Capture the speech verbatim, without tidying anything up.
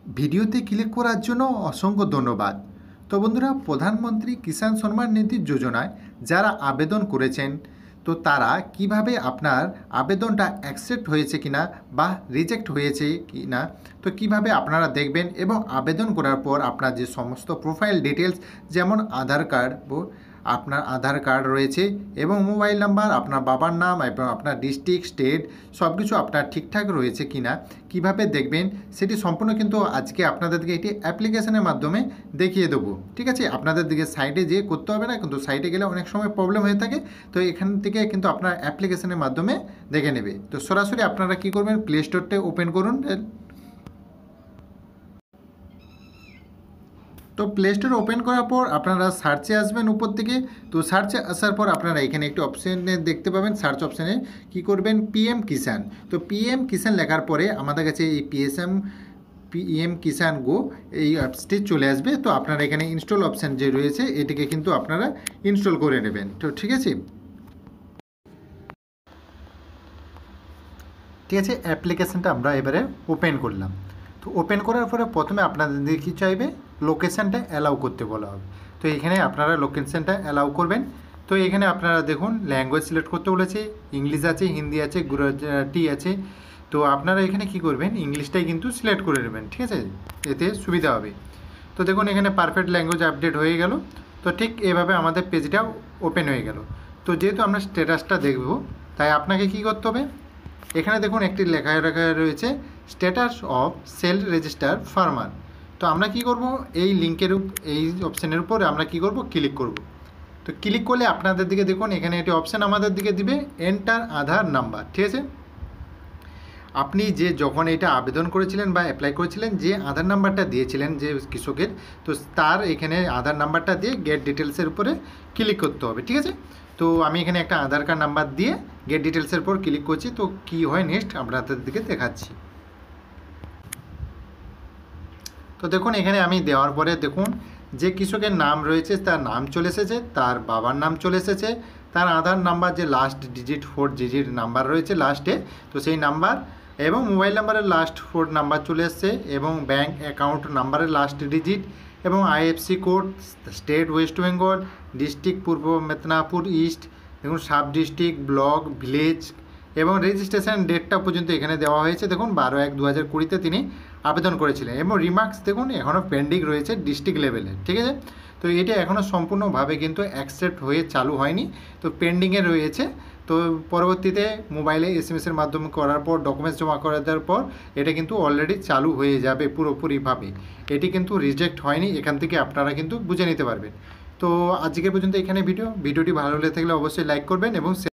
ভিডিওতে ক্লিক করার জন্য অসংখ্য ধন্যবাদ। তো বন্ধুরা, প্রধানমন্ত্রী কিষাণ সম্মান নিধি যোজনায় যারা আবেদন করেছেন, তো তারা কিভাবে আপনার আবেদনটা অ্যাকসেপ্ট হয়েছে কিনা বা রিজেক্ট হয়েছে কিনা, তো কিভাবে আপনারা দেখবেন এবং আবেদন করার পর আপনার যে সমস্ত প্রোফাইল ডিটেলস, যেমন আধার কার্ড, আপনার আধার কার্ড রয়েছে এবং মোবাইল নাম্বার, আপনার বাবার নাম এবং আপনার ডিস্ট্রিক্ট, স্টেট সব কিছু আপনার ঠিকঠাক রয়েছে কিনা কিভাবে দেখবেন সেটি সম্পূর্ণ কিন্তু আজকে আপনাদেরকে এটি অ্যাপ্লিকেশনের মাধ্যমে দেখিয়ে দেবো। ঠিক আছে, আপনাদের দিকে সাইটে যেয়ে করতে হবে না, কিন্তু সাইটে গেলে অনেক সময় প্রবলেম হয়ে থাকে। তো এখান থেকে কিন্তু আপনার অ্যাপ্লিকেশনের মাধ্যমে দেখে নেবে। তো সরাসরি আপনারা কি করবেন, প্লে স্টোরটা ওপেন করুন। তো প্লে স্টোর ওপেন করার পর আপনারা সার্চে আসবেন উপর থেকে। তো সার্চে আসার পর আপনারা এখানে একটি অপশানে দেখতে পাবেন, সার্চ অপশানে কি করবেন, পিএম কিষাণ। তো পিএম কিষাণ লেখার পরে আমাদের কাছে এই পিএসএম পিএম কিষাণ গো এই অ্যাপসটি চলে আসবে। তো আপনারা এখানে ইনস্টল অপশান যে রয়েছে এটিকে কিন্তু আপনারা ইনস্টল করে নেবেন। তো ঠিক আছে, ঠিক আছে অ্যাপ্লিকেশানটা আমরা এবারে ওপেন করলাম। তো ওপেন করার পরে প্রথমে আপনাদের কি চাইবে, লোকেশানটা অ্যালাউ করতে বলা হবে। তো এখানে আপনারা লোকেশানটা অ্যালাউ করবেন। তো এখানে আপনারা দেখুন ল্যাঙ্গুয়েজ সিলেক্ট করতে বলেছে, ইংলিশ আছে, হিন্দি আছে, গুজরাটি আছে। তো আপনারা এখানে কি করবেন, ইংলিশটাই কিন্তু সিলেক্ট করে নেবেন। ঠিক আছে, এতে সুবিধা হবে। তো দেখুন এখানে পারফেক্ট ল্যাঙ্গুয়েজ আপডেট হয়ে গেল। তো ঠিক এভাবে আমাদের পেজটা ওপেন হয়ে গেল। তো যেহেতু আমরা স্ট্যাটাসটা দেখব, তাই আপনাকে কি করতে হবে, এখানে দেখুন একটি লেখা রাখা রয়েছে status of self register farmer. তো আমরা কি করব, এই লিঙ্কের এই অপশানের উপর আমরা কি করব, ক্লিক করব। তো ক্লিক করলে আপনাদের দিকে দেখুন এখানে একটি অপশান আমাদের দিকে দিবে, এন্টার আধার নাম্বার। ঠিক আছে, আপনি যে যখন এটা আবেদন করেছিলেন বা অ্যাপ্লাই করেছিলেন, যে আধার নাম্বারটা দিয়েছিলেন যে কৃষকের, তো তার এখানে আধার নাম্বারটা দিয়ে গেট ডিটেলসের উপরে ক্লিক করতে হবে। ঠিক আছে, তো আমি এখানে একটা আধার কার্ড নাম্বার দিয়ে গেট ডিটেলসের উপর ক্লিক করছি। তো কি হয় নেক্সট আপনাদের দিকে দেখাচ্ছি। তো দেখুন এখানে আমি দেওয়ার পরে দেখুন যে কৃষকের নাম রয়েছে তার নাম চলে এসেছে, তার বাবার নাম চলে এসেছে, তার আধার নাম্বার যে last digit four digit number রয়েছে লাস্টে, তো সেই নাম্বার এবং মোবাইল নাম্বারের লাস্ট ফোর নাম্বার চলে এসছে, এবং ব্যাঙ্ক অ্যাকাউন্ট নাম্বারের লাস্ট ডিজিট এবং IFSC code, state West Bengal, district পূর্ব মেদিনীপুর ইস্ট, দেখুন সাব ডিস্ট্রিক্ট, ব্লক, ভিলেজ এবং রেজিস্ট্রেশন ডেটটা পর্যন্ত এখানে দেওয়া হয়েছে। দেখুন বারো এক দু হাজার কুড়িতে তিনি আবেদন করেছিলেন এবং রিমার্কস দেখুন এখনও পেন্ডিং রয়েছে ডিস্ট্রিক্ট লেভেলে। ঠিক আছে, তো এটা এখনও সম্পূর্ণভাবে কিন্তু অ্যাকসেপ্ট হয়ে চালু হয়নি, তো পেন্ডিংয়ে রয়েছে। তো পরবর্তীতে মোবাইলে এস এম এসের মাধ্যমে করার পর, ডকুমেন্টস জমা করে দেওয়ার পর এটা কিন্তু অলরেডি চালু হয়ে যাবে পুরোপুরিভাবে। এটি কিন্তু রিজেক্ট হয়নি, এখান থেকে আপনারা কিন্তু বুঝে নিতে পারবেন। তো আজকে পর্যন্ত এখানে ভিডিও ভিডিওটি ভালো লেগে থাকলে অবশ্যই লাইক করবেন এবং